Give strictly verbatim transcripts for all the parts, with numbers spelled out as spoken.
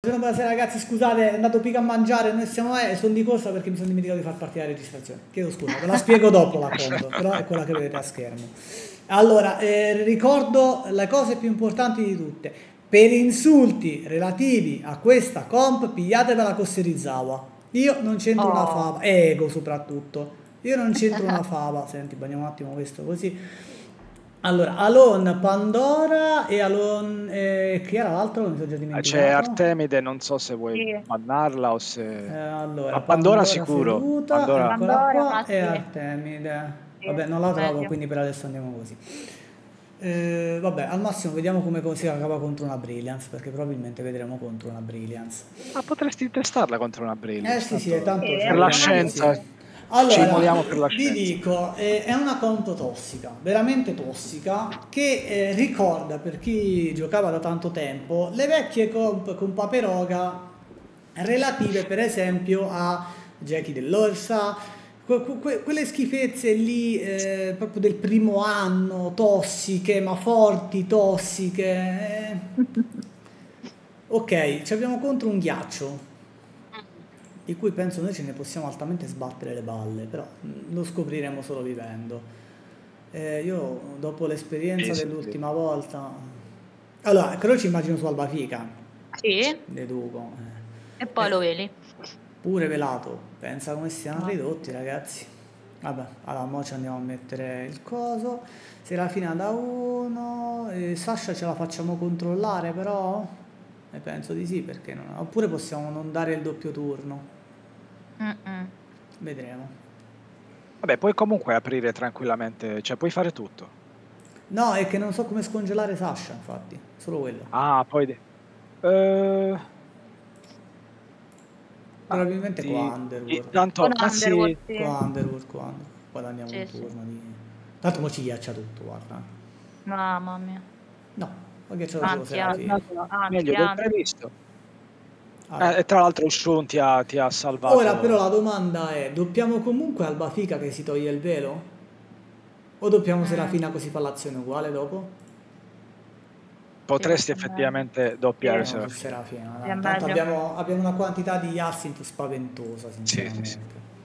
Buonasera ragazzi, scusate, è andato pica a mangiare, noi siamo eh, sono di corsa perché mi sono dimenticato di far partire la registrazione. Chiedo scusa, ve la spiego dopo la combo, però è quella che vedete a schermo. Allora, eh, ricordo le cose più importanti di tutte. Per insulti relativi a questa comp, pigliatevela con Serizawa. Io non c'entro una Oh. fava, ego soprattutto. Io non c'entro una fava. Senti, bagniamo un attimo questo così. Allora, Alon, Pandora e Alon... Eh, chi era l'altro? Mi sono già C'è dimenticato. Artemide, non so se vuoi Sì. bannarla o se... Eh, allora, Ma Pandora, Pandora sicuro. seduta, Pandora... eccola Pandora, qua, ma e sì. Artemide. Sì, Vabbè, non la trovo, meglio. quindi per adesso andiamo così. Eh, vabbè, al massimo vediamo come si acaba contro una Brilliance, perché probabilmente vedremo contro una Brilliance. Ma potresti testarla contro una Brilliance. Eh sì, sì, tanto- tanto Sì, ci Per la vediamo scienza. così. Allora, Ci immoliamo per la vi scienza. dico, eh, è una comp tossica, veramente tossica, che eh, ricorda per chi giocava da tanto tempo le vecchie comp con Paperoga relative per esempio a Jackie dell'Orsa, que- que- quelle schifezze lì eh, proprio del primo anno, tossiche, ma forti, tossiche. eh. Ok, ci abbiamo contro un ghiaccio di cui penso noi ce ne possiamo altamente sbattere le balle, però mm, lo scopriremo solo vivendo. Eh, io dopo l'esperienza Sì, sì, dell'ultima volta... Allora, però ci immagino su Albafica, Sì, deduco. e poi Eh, lo vedi. pure velato, pensa come stiano No. ridotti ragazzi. Vabbè, allora mo ci andiamo a mettere il coso. Se la fina da uno, eh, Sasha ce la facciamo controllare però? E penso di sì, perché non... Oppure possiamo non dare il doppio turno. Mm-mm. Vedremo. Vabbè, puoi comunque aprire tranquillamente, cioè puoi fare tutto. No, è che non so come scongelare Sasha, infatti, solo quello. Ah, poi... de- Eh, Probabilmente ti- qua ti- Underworld. tanto, Con ma sì, Underworld, sì. Qua Underworld, qua Underworld. Poi andiamo Sì, un sì. turno di... Tanto mo ci ghiaccia tutto, guarda. Mamma mia. No, ho ghiacciato solo Anzi, Serafino. anzi, anzi, meglio del anzi. previsto. Allora. Eh, e tra l'altro Shun ti ha, ti ha salvato. Ora però la domanda è, doppiamo comunque Albafica che si toglie il velo? O doppiamo Mm. Serafina così fa l'azione uguale dopo? Potresti Sì, questo è meglio. effettivamente doppiare Sì. Andiamo su Serafina. Serafina, Sì, dai. è Tanto meglio. abbiamo, abbiamo una quantità di Yassin spaventosa, Sì, sinceramente. sì, sì.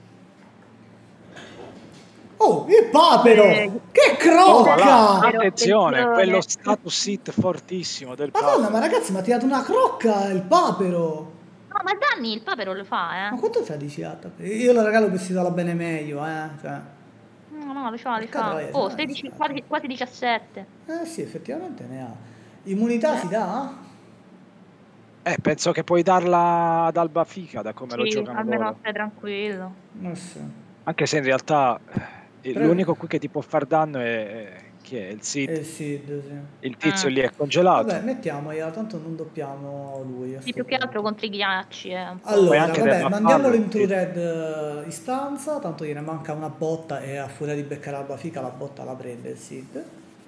Oh, il papero! Eh, Che Oh, là, crocca! attenzione, attenzione. quello status hit fortissimo del Madonna, papero. ma ragazzi, mi ha tirato una crocca il papero! No, ma danni il papero lo fa, Ma eh. quanto c'ha di C A? Io lo regalo per si dà bene meglio, eh. Cioè. No, no, lo fa, lo Porca fa. troia, Oh, ce l'ha sedici, di C A. quasi, quasi diciassette. Eh sì, effettivamente ne ha. Immunità Eh. si dà? Eh, penso che puoi darla ad Albafica da come lo Sì, giocano almeno loro. stai tranquillo. Eh sì. Anche se in realtà eh, Però- l'unico qui che ti può far danno è, è- chi è? Il Sid. Eh sì, sì. Il tizio Mm. lì è congelato. Vabbè, mettiamogliela, tanto non doppiamo lui. a Sì, sto più che altro punto. contro i ghiacci, eh. Un po'. Puoi Allora, anche vabbè, debuffarlo, mandiamolo in sì. True Red eh, in stanza, tanto gliene manca una botta e a furia di beccare Albafica la botta la prende il Sid.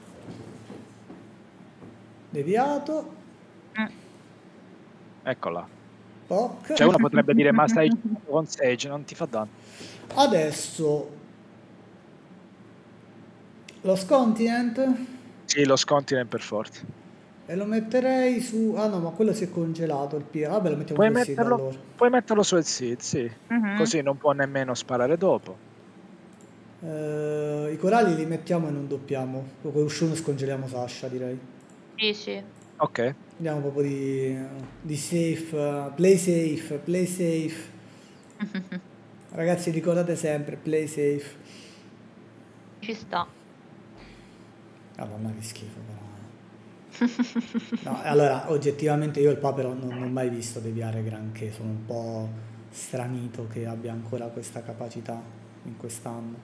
Deviato, Mm. Eccola. poc. Cioè uno potrebbe dire ma stai giocando con Sage, non ti fa danno. Adesso lo Scontinent Sì, lo scontinent per forza. e lo metterei su... Ah no, ma quello si è congelato il P. Vabbè, lo mettiamo Puoi sul Sid metterlo, allora. puoi metterlo sul Sid, sì. Mhm. Così non può nemmeno sparare dopo. Eh, I coralli li mettiamo e non doppiamo. Con Ushun scongeliamo Sasha, direi. Sì, sì. Ok. Andiamo proprio di, di safe, eh, play safe, play safe. Ragazzi, ricordate sempre, play safe. Ci sta. Madonna che schifo però. No, allora, oggettivamente io il papero non, non ho mai visto deviare granché, sono un po' stranito che abbia ancora questa capacità in quest'anno.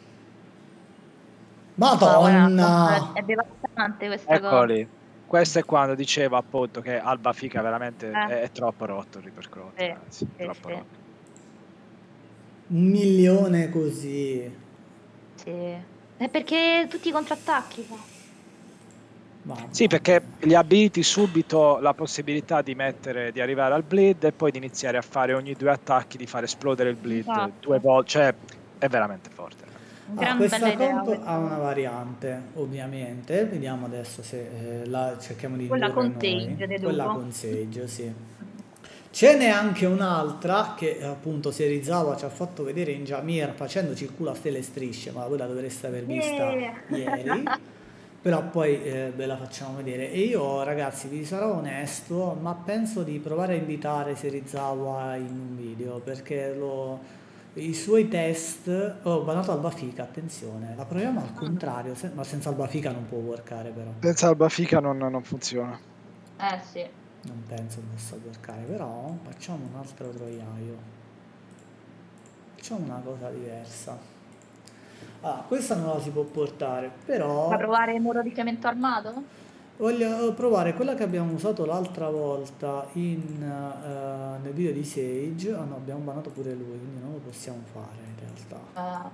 Madonna! È devastante questa cosa. Eccoli. Questo è quando diceva appunto che Albafica veramente Eh. è, è troppo rotto il ripercorso, Sì, ragazzi, sì, troppo sì. rotto. Un milione così. Sì. È perché tutti i contrattacchi fa. Mamma Sì, perché gli abiliti subito la possibilità di mettere, di arrivare al bleed e poi di iniziare a fare ogni due attacchi, di far esplodere il bleed Esatto. due volte, cioè è veramente forte. Un Ah, gran questa bella idea comp questa. ha una variante, ovviamente. Vediamo adesso se eh, la cerchiamo di Quella indurre con Sage, noi. deduco. Quella con Sage, sì. Ce n'è anche un'altra che appunto Serizawa ci ha fatto vedere in Jamir facendoci il culo a stelle e strisce, ma voi la dovreste aver vista Yeah. ieri, però poi eh, ve la facciamo vedere. E io ragazzi vi sarò onesto, ma penso di provare a invitare Serizawa in un video perché lo- i suoi test... Oh, banato Albafica, attenzione, la proviamo al contrario, se- ma senza Albafica non può workare però. Senza Albafica non, non funziona. Eh sì. Non penso possa workare, però facciamo un altro troiaio. Facciamo una cosa diversa. Ah, questa non la si può portare, Vuoi però provare il muro di cemento armato? voglio provare quella che abbiamo usato l'altra volta in, eh, nel video di Sage. Ah no, abbiamo banato pure lui, quindi non lo possiamo fare in realtà. Ah,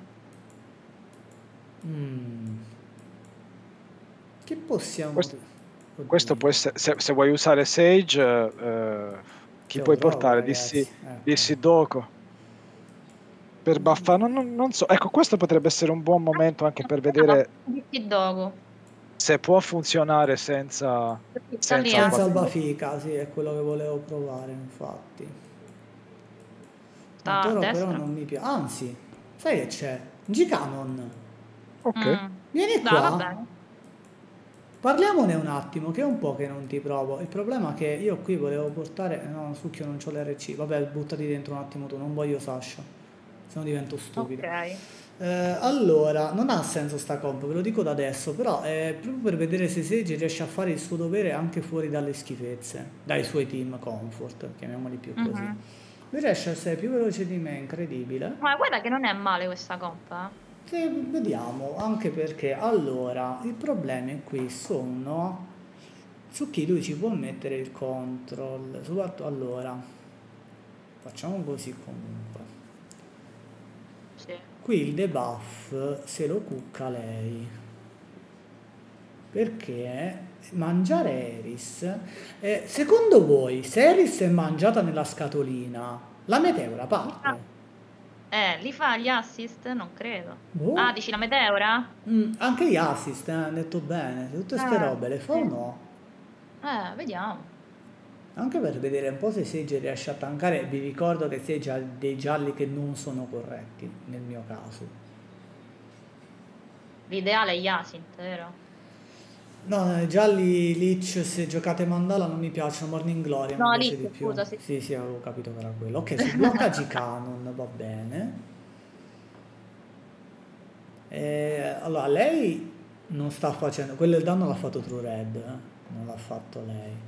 Mm. Che possiamo... Questo, Oddio. questo può essere, se, se vuoi usare Sage, eh, chi Ce lo puoi trovo, portare? ragazzi. Dissi, Ecco. dissi Doco. Per buffare, non, non- non so. Ecco, questo potrebbe essere un buon momento anche per vedere Dici dogo. se può funzionare senza, Sta lì, senza eh. Senza Albafica. Albafica, sì, è quello che volevo provare, infatti. Sta a Toro però destra. non mi piace. Anzi, sai che c'è? G-Canon. Ok. Mm. Vieni Dai, va qua. bene. Parliamone un attimo, che è un po' che non ti provo. Il problema è che io qui volevo portare... No, succhio, non c'ho l'R C. Vabbè, buttati dentro un attimo tu, non voglio Sasha. Se no divento stupido. Ok. Eh, allora, non ha senso sta comp, ve lo dico da adesso, però è proprio per vedere se Sage riesce a fare il suo dovere anche fuori dalle schifezze, dai suoi team comfort, chiamiamoli più così. Mhm. Lui riesce a essere più veloce di me, incredibile. Ma guarda che non è male questa compa. Sì, vediamo, anche perché allora i problemi qui sono su chi lui ci può mettere il control. Soprattutto allora, facciamo così comunque. Sì. Qui il debuff se lo cucca lei. Perché mangiare Eris, eh, secondo voi, se Eris è mangiata nella scatolina, la meteora parte? Eh, li fa gli assist? Non credo. Boh. Ah, dici la meteora? Mm, anche gli assist, eh, hanno detto bene, tutte ste Eh, robe le fa o sì. no? Eh, vediamo. Anche per vedere un po' se Sage riesce a tankare, vi ricordo che Sage ha dei gialli che non sono corretti, nel mio caso. L'ideale è Yasint, vero? No, i gialli Lich se giocate Mandala non mi piacciono, Morning Glory No, mi piace Lich, di più. scusa, sì. Sì, sì, avevo capito che era quello. Ok, si blocca G-Canon, va bene. E, allora, lei non sta facendo... Quello del danno l'ha fatto True Red, eh? Non l'ha fatto lei.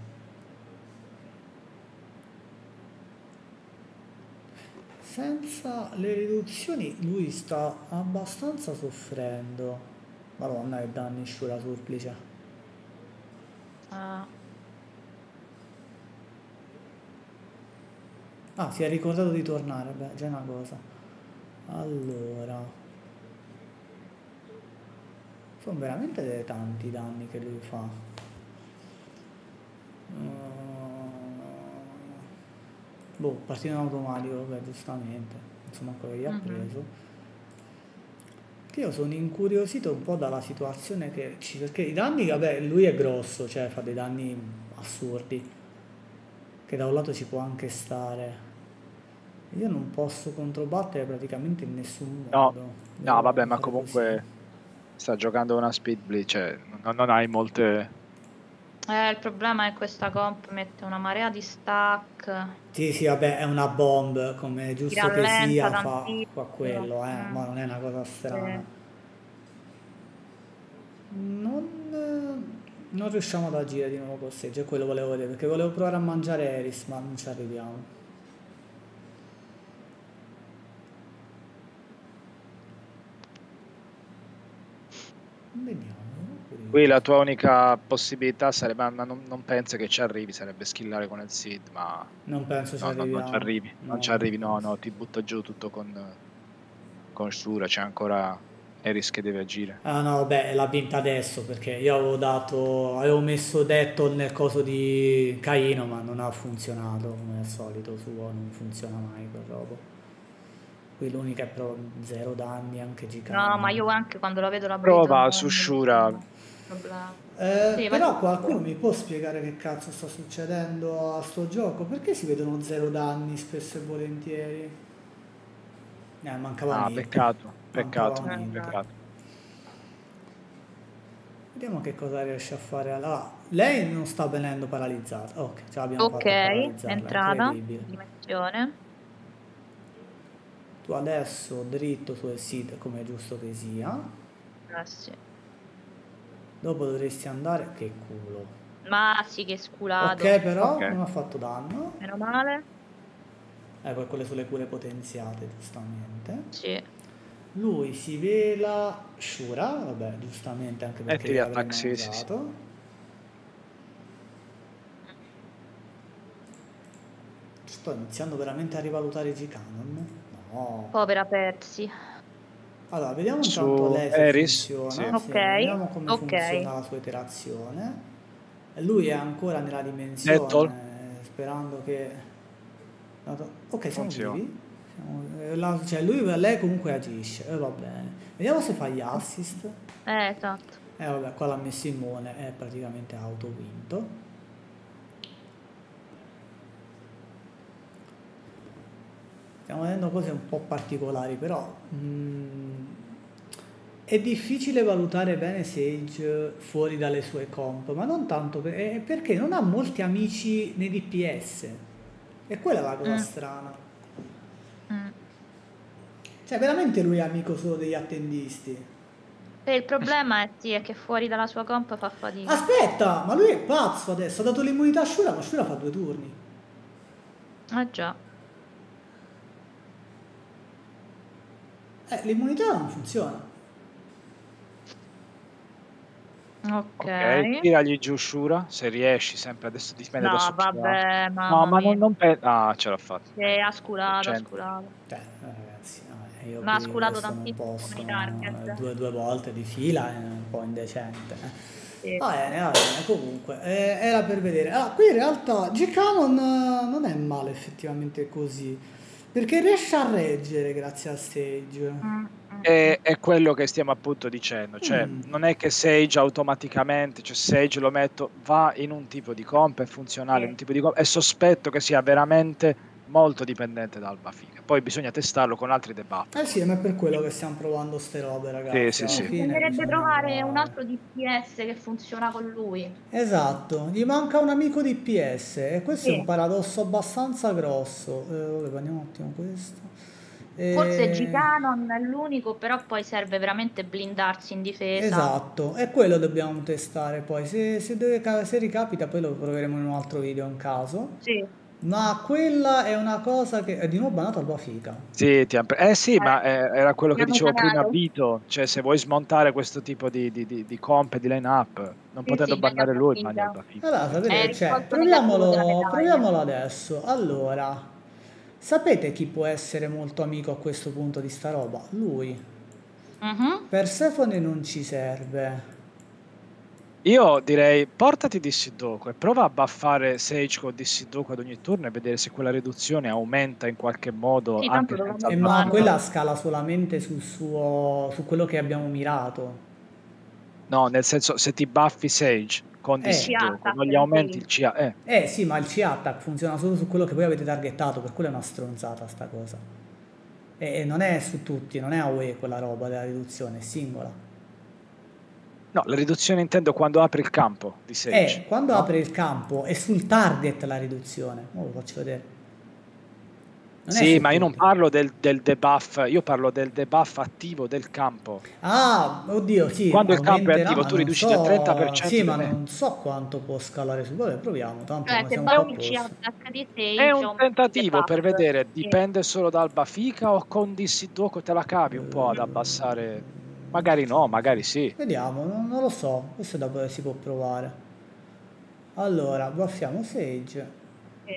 Senza le riduzioni lui sta abbastanza soffrendo. Madonna che danni Shura Surplice. Ah, Ah, si è ricordato di tornare, beh, già è una cosa. Allora, sono veramente tanti danni che lui fa. Uh, boh, partita in automatico, vabbè, giustamente. Insomma, quello che gli ha mhm. preso. Che io sono incuriosito un po' dalla situazione che ci... Perché i danni, vabbè, lui è grosso, cioè fa dei danni assurdi. Che da un lato ci può anche stare. Io non posso controbattere praticamente in nessun No, modo. no, Devo vabbè, ma fare così. comunque sta giocando una speed blitz, cioè non, non hai molte... Eh, il problema è che questa comp mette una marea di stack. Sì, sì, vabbè, è una bomb, come è Ti giusto che rallenta sia, fa, tantissimo. fa quello, eh, Mm, ma non è una cosa strana. sì. Non, eh, non riusciamo ad agire di nuovo con Sage, è quello che volevo vedere, perché volevo provare a mangiare Eris, ma non ci arriviamo. Vediamo. Qui la tua unica possibilità sarebbe, ma non, non penso che ci arrivi, sarebbe skillare con il Sid, ma Non penso ci no, no, non ci arriviamo. arrivi, non No, ci non arrivi, no, penso. no, ti butta giù tutto con, con Shura, c'è ancora Eris che deve agire. Ah no, vabbè, l'ha vinta adesso perché io avevo dato, avevo messo Detto nel coso di Caino, ma non ha funzionato come al solito suo, non funziona mai quel robo. Qui l'unica è però zero danni, anche No, ma G-Canon. io anche quando la vedo la Blade Prova non su mi Shura, ricordo. problema. Eh, Sì, però vai. qualcuno mi può spiegare che cazzo sta succedendo a sto gioco? Perché si vedono zero danni spesso e volentieri? Eh, mancava Ah, niente. peccato, Mancava peccato, niente. peccato. Vediamo che cosa riesce a fare. Allora, lei non sta venendo paralizzata. Ok, ce l'abbiamo Ok, fatta a paralizzarla, entrata, incredibile. dimensione. Tu adesso dritto sul sito come è giusto che sia. Eh sì. Dopo dovresti andare. Che culo. Ma sì, che sculato. Ok, però Ok. non ha fatto danno. Meno male. Ecco, quelle sulle cure potenziate, giustamente. Sì. Lui si vela Shura, vabbè, giustamente anche E perché tiri l'avremmo attack, sì, sì, sì. usato. Sto iniziando veramente a rivalutare i G-Canon. No. Povera Persi. Allora, vediamo intanto Su lei se Eris, sì. funziona. Sì, Ok, vediamo come ok. funziona la sua iterazione. E lui è ancora nella Nettle, dimensione, sperando che... Ok, siamo funziona. vivi. Siamo- eh, la- Cioè, lui, lei comunque agisce, e va bene. Vediamo se fa gli assist. Eh, esatto. Eh vabbè, qua l'ha messo immune, è praticamente autovinto. Stiamo vedendo cose un po' particolari, però mm, è difficile valutare bene Sage fuori dalle sue comp, ma non tanto per- eh, perché non ha molti amici nei D P S. E quella è la cosa Mm, strana. mm. Cioè, veramente lui è amico solo degli attendisti. E il problema è, sì, è che fuori dalla sua comp fa fatica. Aspetta, ma lui è pazzo adesso, ha dato l'immunità a Shura, ma Shura fa due turni. Eh già. Eh, l'immunità non funziona. Ok. Ok, tiragli giù Shura, se riesci, sempre adesso dipende da No, su chi ha. vabbè, No, mamma ma non, mia. non pe- Ah, ce l'ha fatta. Sì, Ecco, ha sculato, ha cento. sculato. Cioè, eh, ragazzi, no, eh, io Ma ha qui sculato questo non tantissimo posso, i eh, target. due, due volte di fila è un po' indecente. eh. Sì. Va bene, va bene, comunque, eh, era per vedere. Ah, qui in realtà G-Canon eh, non è male effettivamente così, perché riesce a reggere grazie a Stage. Mm, mm, mm. È, è quello che stiamo appunto dicendo, cioè Mm, non è che Sage automaticamente, cioè Sage lo metto, va in un tipo di comp, è funzionale in un Sì. tipo di comp, e sospetto che sia veramente molto dipendente da Alba Figa. Poi bisogna testarlo con altri debuff, Eh sì, poi. ma è per quello che stiamo provando ste robe, Sì, ragazzi. sì, Alla Sì, sì. fine bisognerebbe bisogna trovare un provare. altro D P S che funziona con lui. Esatto, gli manca un amico D P S e questo è un Sì. paradosso abbastanza grosso. Eh, vabbè, prendiamo un attimo questo. Forse Eh, G-Canon è l'unico, però poi serve veramente blindarsi in difesa. esatto, e quello dobbiamo testare poi. Se, se deve ca- se ricapita, poi lo proveremo in un altro video in caso. Sì. Ma quella è una cosa che è di nuovo banato al Bafica. Sì, ti han pre- eh sì, ma Eh, eh, era quello mi che hanno dicevo prima, sanato. Vito, cioè se vuoi smontare questo tipo di, di, di, di comp e di line-up, non Sì, potendo sì, meglio bannare Alba lui, banni Figa. Alba Figa. Allora, Sì. È il sapete, cioè, risvolto negativo della proviamolo, medaglia. proviamolo adesso. Allora, sapete chi può essere molto amico a questo punto di sta roba? Lui. Mhm. Persefone non ci serve. Io direi portati Dissidoku e prova a buffare Sage con Dissidoku ad ogni turno e vedere se quella riduzione aumenta in qualche modo Sì, tanto anche senza dovremmo E Alba ma Figa. quella farlo. scala solamente sul suo, su quello che abbiamo mirato. No, nel senso se ti buffi Sage con Il Eh, Dissidoku C-Attack, non gli aumenti dici? il C A. Eh. eh sì, ma il C-Attack funziona solo su quello che voi avete targettato, per quello è una stronzata sta cosa. E, e non è su tutti, non è A O E quella roba della riduzione, è singola. No, la riduzione intendo quando apri il campo di Sage, Eh, quando no? apre il campo è sul target la riduzione. Ora lo faccio vedere. Non è Sì, su ma io non tutti. parlo del, del debuff, io parlo del debuff attivo del campo. Ah, oddio, sì, Quando il campo è aumenterà, attivo, ma tu non riduci del so, sì, trenta per cento dei ma danni. non so quanto può scalare su. Vabbè, proviamo, tanto Cioè, come se siamo qua buffi il apposta. C-Attack di È Sage, un aumenti il tentativo per debuff. vedere, Sì. dipende solo da Alba Fica o con Dissidoku te la cavi un po' ad abbassare. Magari no, magari sì. Vediamo, non, non lo so, questo dopo si può provare. Allora, buffiamo Sage. Sì.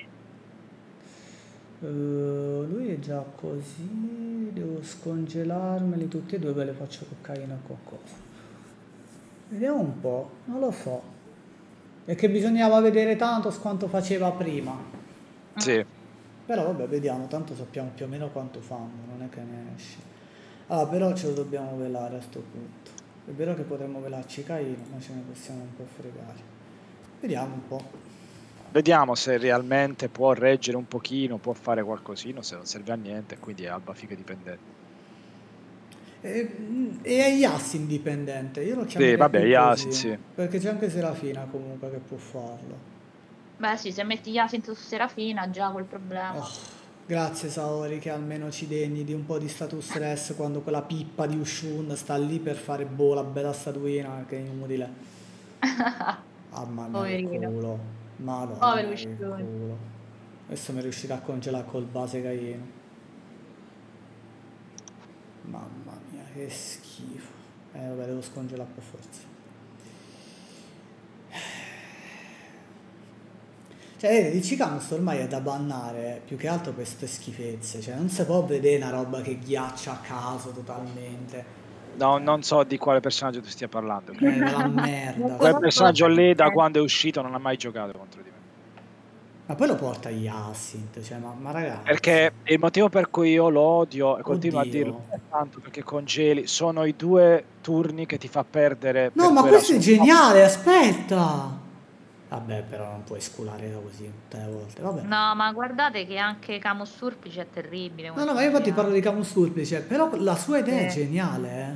Eh, lui è già così, devo scongelarmeli tutti e due, ve le faccio coccaina con cosa. Vediamo un po', non lo so. È che bisognava vedere tanto quanto faceva prima. Mm. Sì. Però vabbè, vediamo, tanto sappiamo più o meno quanto fanno, non è che ne esce. Ah, però ce lo dobbiamo velare a sto punto. È vero che potremmo velarci Caino, ma ce ne possiamo un po' fregare. Vediamo un po'. Vediamo se realmente può reggere un pochino, può fare qualcosino, se non serve a niente, quindi è Alba figa dipendente. E, e è Yassin dipendente, io lo Sì, chiamerei vabbè, più Yasin, così, sì. perché c'è anche Serafina comunque che può farlo. Beh sì, se metti Yasin su Serafina già quel problema. Oh, grazie Saori che almeno ci degni di un po' di status stress quando quella pippa di Ushun sta lì per fare boh, la bella statuina che è inutile. Mamma mia che Poverino. culo, madonna Povero mia che Ushun. culo. Adesso mi riuscirà a congelare col base Caino. Mamma mia che schifo. Eh vabbè devo scongelare per forza. Cioè, di Cicamus ormai è da bannare più che altro per queste schifezze. Cioè, non si può vedere una roba che ghiaccia a caso totalmente. No, non so di quale personaggio tu stia parlando. È Che della Non merda. quel conosco personaggio la lì, da differenza. quando è uscito, non ha mai giocato contro di me. Ma poi lo porta Yasint, cioè, ma, ma ragazzi. Perché il motivo per cui io lo odio, e continuo Oddio. a dirlo, non è tanto perché congeli, sono i due turni che ti fa perdere No, per ma quella questo è sua- geniale, aspetta. Vabbè, però non puoi sculare così tutte le volte. Vabbè. No, ma guardate che anche Camus Surplice è terribile. No, come no, ma io infatti funziona. parlo di Camus Turplice, però la sua idea è Sì. geniale, eh.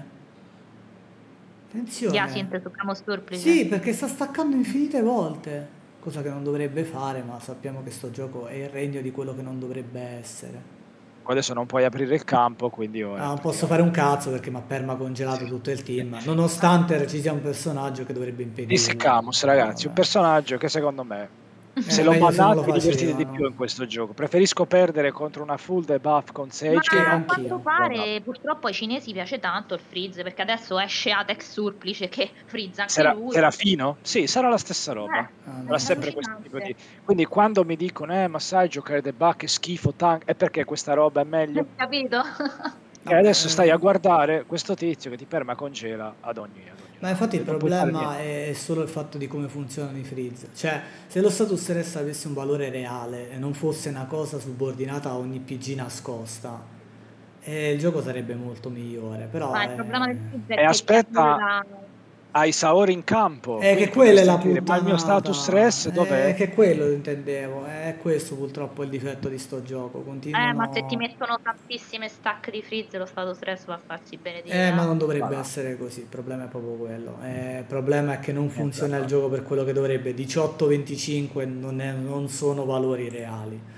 Attenzione. Yasin su Camus Surplice. Sì, perché sta staccando infinite volte, cosa che non dovrebbe fare, ma sappiamo che sto gioco è il regno di quello che non dovrebbe essere. Adesso non puoi aprire il campo, quindi ora... Ah, non posso praticamente- fare un cazzo perché mi ha permacongelato Sì. tutto il team, nonostante ci sia un personaggio che dovrebbe impedire. Dissi Camus, ragazzi, un Vabbè. personaggio che secondo me, se Eh, lo meglio se non lo bannate vi divertite di facevano. più in questo gioco. Preferisco perdere contro una full debuff con Sage Ma che Sì, a non anch'io. quanto pare purtroppo ai cinesi piace tanto il freeze, perché adesso esce Atex Surplice che frizza anche Sera- lui. Serafino? Sì, sarà la stessa roba. Eh, Ah, no. Sarà è sempre questo allucinante. tipo di... Quindi quando mi dicono, eh, ma sai giocare debug è schifo, tank, è perché questa roba è meglio? Capito? E adesso stai a eh, guardare questo tizio che ti permacongela ad ogni, ad ogni Ma infatti il round. Non puoi fare problema niente. è solo il fatto di come funzionano i freeze. Cioè, se lo status stress avesse un valore reale e non fosse una cosa subordinata a ogni P G nascosta, eh, il gioco sarebbe molto migliore. Però Ma il è, problema del freeze E è che chi aspetta, annulla... hai Saori in campo, è quindi che quella è potresti la anche dire, ma il mio status stress puttanata. È dov'è? che quello intendevo. È questo purtroppo il difetto di sto gioco. Eh, ma se ti Continuano. mettono tantissime stack di freeze lo stato stress va a farsi benedire. Eh, ma eh. non dovrebbe Voilà. essere così, il problema è proprio quello. Eh, il problema è che non Niente da funziona il fare. gioco per quello che dovrebbe. diciotto venticinque non, è- non sono valori reali.